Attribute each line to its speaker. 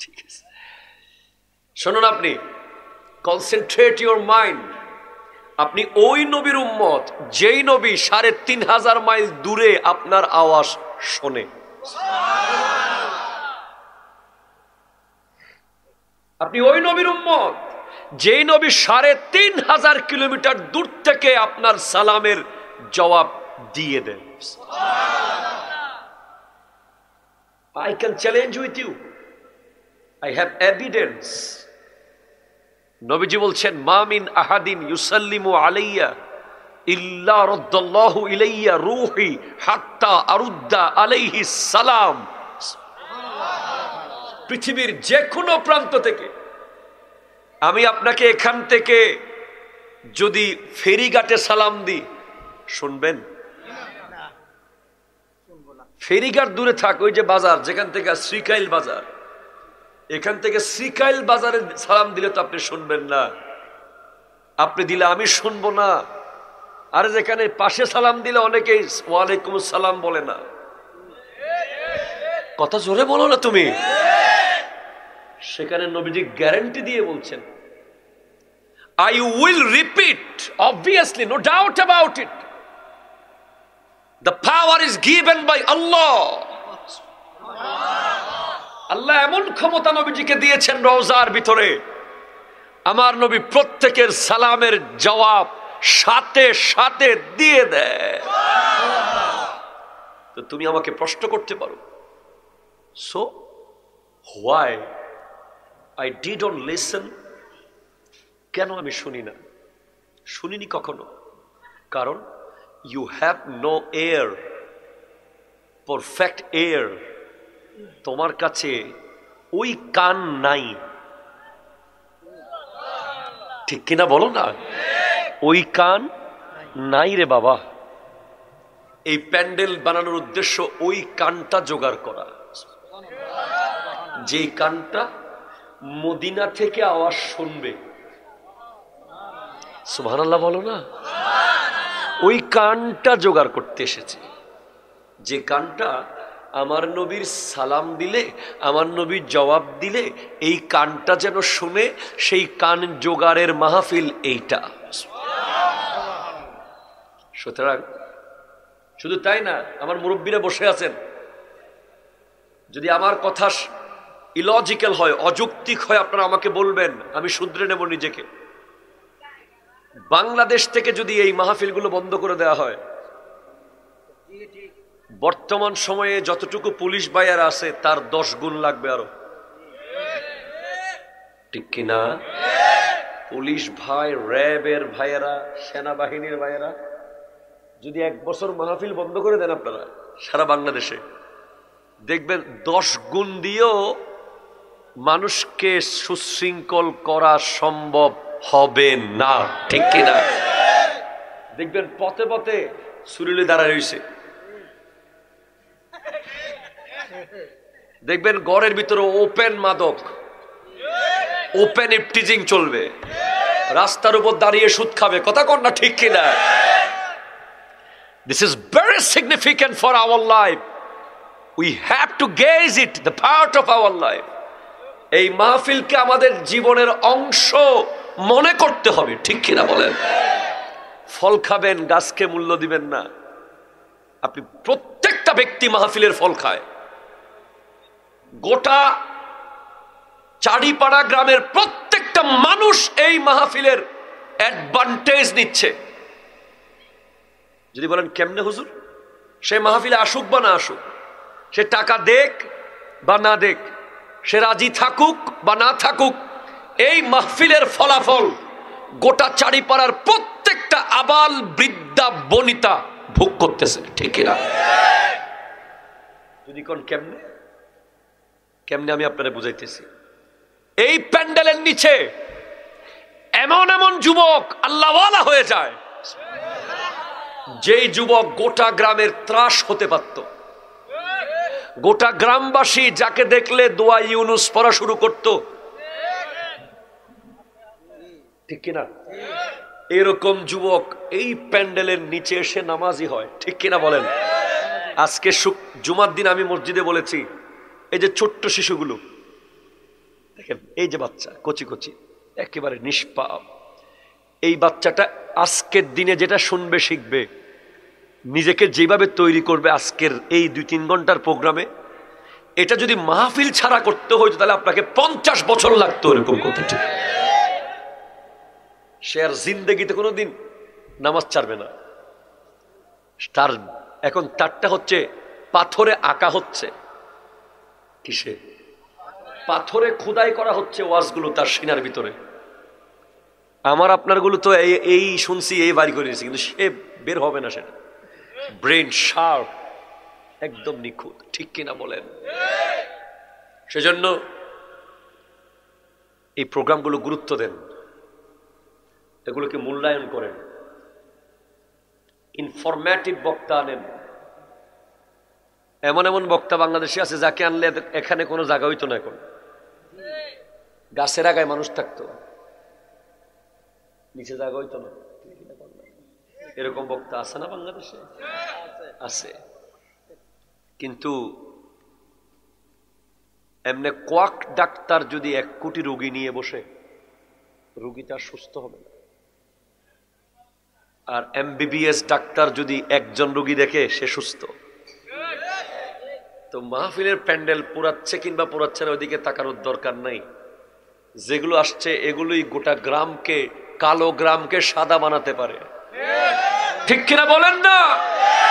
Speaker 1: ঠিক আছে, শুনুন, আপনি কনসেন্ট্রেট ইউর মাইন্ড। আপনি ওই নবীর উম্মত যেই নবী ৩৫০০ মাইল দূরে আপনার আওয়াজ শোনে। আপনি ওই নবীর উম্মত যেই নবী ৩৫০০ কিলোমিটার দূর থেকে আপনার সালামের জবাব দিয়ে দেন। I can challenge with you. I have evidence. নবীজি বলছেন, মা মিন আহাদিন ইউসাল্লিমু আলাইয়া ইল্লা রাদ্দাল্লাহু ইলাইয়া রূহি হাত্তা আরুদ্দা আলাইহি সালাম। পৃথিবীর যে কোনো প্রান্ত থেকে আমি আপনাকে এখান থেকে যদি ফেরিঘাটে সালাম দিই, শুনবেন? ফেরিঘাট দূরে থাক, ওই যে বাজার যেখান থেকে শ্রীকাইল বাজার, এখান থেকে শ্রীকাইল বাজারে সালাম দিলে তো আপনি শুনবেন না। আপনি দিলে আমি শুনবো না। আর যেখানে পাশে সালাম দিলে অনেকেই ওয়ালাইকুম সালাম বলে না। কথা জোরে বলো না তুমি। সেখানে নবীজি গ্যারান্টি দিয়ে বলছেন, I will repeat, obviously, no doubt about it. The power is given by Allah. আল্লাহ এমন ক্ষমতা নবীজিকে দিয়েছেন রওজার ভিতরে, আমার নবী প্রত্যেকের সালামের জবাব সাথে সাথে দিয়ে দেয়। তো তুমি আমাকে প্রশ্ন করতে পারো, so why I didn't listen? কেন আমি শুনি না? শুনিনি কখনো। কারণ you have no ear, perfect ear. তোমার কাছে ওই কান নাই। ঠিক কিনা বলো না? ওই কান নাই রে বাবা। এই প্যান্ডেল বানানোর উদ্দেশ্য ওই কানটা জোগাড় করা, যেই কানটা মদিনা থেকে আওয়াজ শুনবে। সুবহানাল্লাহ বলো না। ওই কানটা জোগাড় করতে এসেছে, যে কানটা আমার নবীর সালাম দিলে, আমার নবীর জবাব দিলে এই কানটা যেন শুনে, সেই কান জোগাড়ের মাহফিল এইটা। সুতরাং শুধু তাই না, আমার মুরব্বীরা বসে আছেন, যদি আমার কথা ইলজিক্যাল হয়, অযৌক্তিক হয়, আপনারা আমাকে বলবেন, আমি শুধরে নেব নিজেকে। বাংলাদেশ থেকে যদি এই মাহফিলগুলো বন্ধ করে দেওয়া হয়, বর্তমান সময়ে যতটুকু পুলিশ ভাইয়ারা আছে তার 10 গুণ লাগবে আরো। ঠিক কিনা? পুলিশ ভাই, র্যাবের ভাইয়েরা, সেনাবাহিনীর ভাইয়েরা যদি 1 বছর মাহফিল বন্ধ করে দেন আপনারা সারা বাংলাদেশে, দেখবেন 10 গুণ দিয়েও মানুষকে সুশৃঙ্খল করা সম্ভব হবে না। ঠিক কিনা? দেখবেন পথে পথে সুরিলে দাঁড়ায় রয়েছে, দেখবেন ঘরের ভিতরে ওপেন মাদক, ওপেন ইফটিজিং চলবে, রাস্তার উপর দাঁড়িয়ে সুদ খাবে। কথা কন না? ঠিক কিনা? This is very significant for our life. We have to gaze it, the part of our life. এই মাহফিলকে আমাদের জীবনের অংশ মনে করতে হবে। ঠিক কিনা বলেন? ফল খাবেন, গাছকে মূল্য দিবেন না। আপনি প্রত্যেকটা ব্যক্তি মাহফিলের ফল খায়। গোটা চারিপাড়া গ্রামের প্রত্যেকটা মানুষ এই মাহফিলের অ্যাডভান্টেজ নিচ্ছে। যদি বলেন কেমনে হুজুর? সে মাহফিলে আসুক বা না আসুক, সে টাকা দেখ বা না দেখ, সে রাজি থাকুক বা না থাকুক, এই মাহফিলের ফলাফল গোটা চারিপাড়ার প্রত্যেকটা আবাল বৃদ্ধা বনিতা ভোগ করতেছে। ঠিক না? যদি কোন কেমনে কেমনে আমি আপনারা বুঝাইতেছি। এই প্যান্ডেলের নিচে এমন এমন যুবক আল্লাহওয়ালা হয়ে যায়, যেই যুবক গোটা গ্রামের ত্রাস হতে পারত। গোটা গ্রামবাসী যাকে দেখলে দোয়া ইউনুস পড়া শুরু করত। ঠিক কিনা? এরকম যুবক এই প্যান্ডেলের নিচে এসে নামাজি হয়। ঠিক কিনা বলেন? আজকে জুমার দিন আমি মসজিদে বলেছি, এই যে ছোট্ট শিশুগুলো, দেখেন এই যে বাচ্চা কচি কচি একেবারে নিষ্পাপ, এই বাচ্চাটা আজকের দিনে যেটা শুনবে শিখবে, নিজেকে যেভাবে তৈরি করবে আজকের এই 2-3 ঘন্টার প্রোগ্রামে, এটা যদি মাহফিল ছাড়া করতে হইতো তাহলে আপনাকে 50 বছর লাগতো এরকম করতে। ঠিক, সে আর জিন্দেগিতে কোনোদিন নামাজ ছাড়বে না। তার এখন তারটা হচ্ছে পাথরে আঁকা হচ্ছে, কিসে? পাথরে খোদাই করা হচ্ছে ওয়াজগুলো তার সিনার ভিতরে। আমার আপনারগুলো তো এই শুনছি, এই বাড়ি করে নিয়েছি, কিন্তু সে বের হবে না, সেটা ব্রেন শার্প, একদম নিখুঁত। ঠিক কিনা বলেন? সেজন্য এই প্রোগ্রামগুলো গুরুত্ব দেন, এগুলোকে মূল্যায়ন করেন, ইনফরমেটিভ বক্তা আনেন। এমন এমন বক্তা বাংলাদেশে আছে যাকে আনলে এখানে কোনো জায়গা হইতো না, এখন গাছের আগায় মানুষ থাকতো, নিচে জায়গা হইতো না। এরকম বক্তা আছে না বাংলাদেশে? আছে। কিন্তু এমনি কোয়াক ডাক্তার যদি 1 কোটি রোগী নিয়ে বসে, রোগী তার সুস্থ হবে না। আর MBBS ডাক্তার যদি 1 জন রোগী দেখে, সে সুস্থ। তো মাহফিলের প্যান্ডেল পোড়াচ্ছে কিংবা পোড়াচ্ছে না, ওইদিকে তাকানোর দরকার নাই। যেগুলো আসছে এগুলোই গোটা গ্রামকে, কালো গ্রামকে সাদা বানাতে পারে। ঠিক কিনা বলেন না?